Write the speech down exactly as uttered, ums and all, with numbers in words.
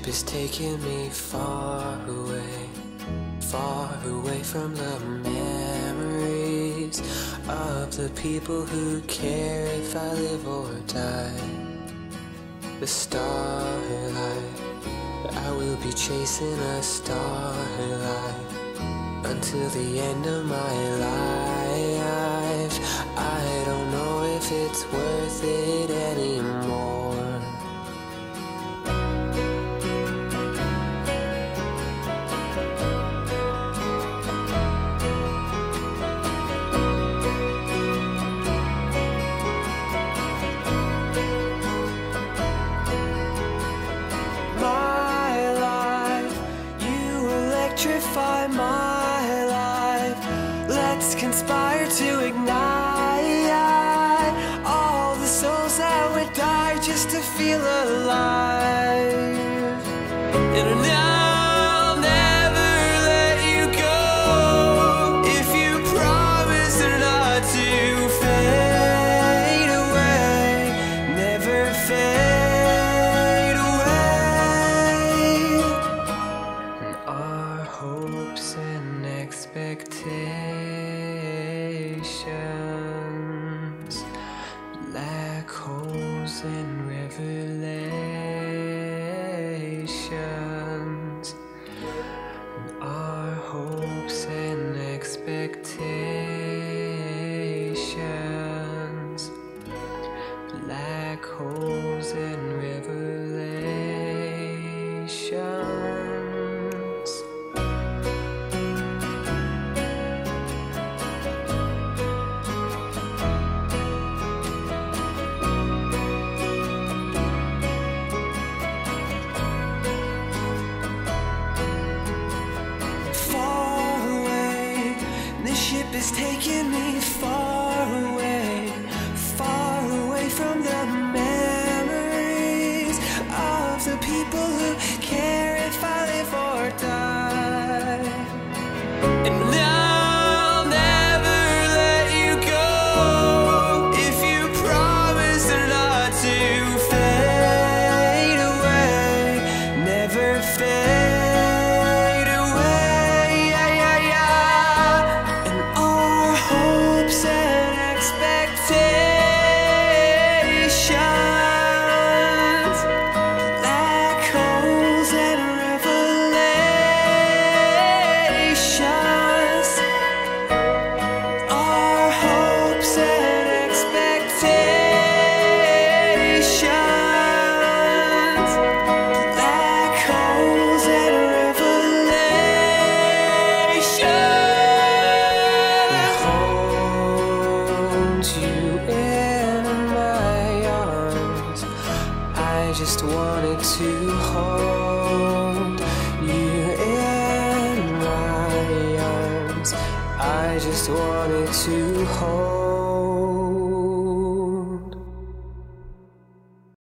is taking me far away, far away from the memories of the people who care if I live or die. The starlight, I will be chasing a starlight until the end of my life. I don't know if it's worth it anymore. Electrify my life. Let's conspire to ignite all the souls that would die just to feel alive. And I'll never let you go if you promise not to fade away, never fade away. And our hopes and expectations, black holes and revelations. And our hopes and expectations, black holes and revelations. Is taking me far away, far away from the memories of the people who care if I live or die. And I'll never let you go if you promise not to fade away, never fade away. Yeah, yeah, yeah. And hopes and expectations, black holes and revelations. Our hopes and expectations, black holes and revelations. You in my arms, I just wanted to hold you in my arms. I just wanted to hold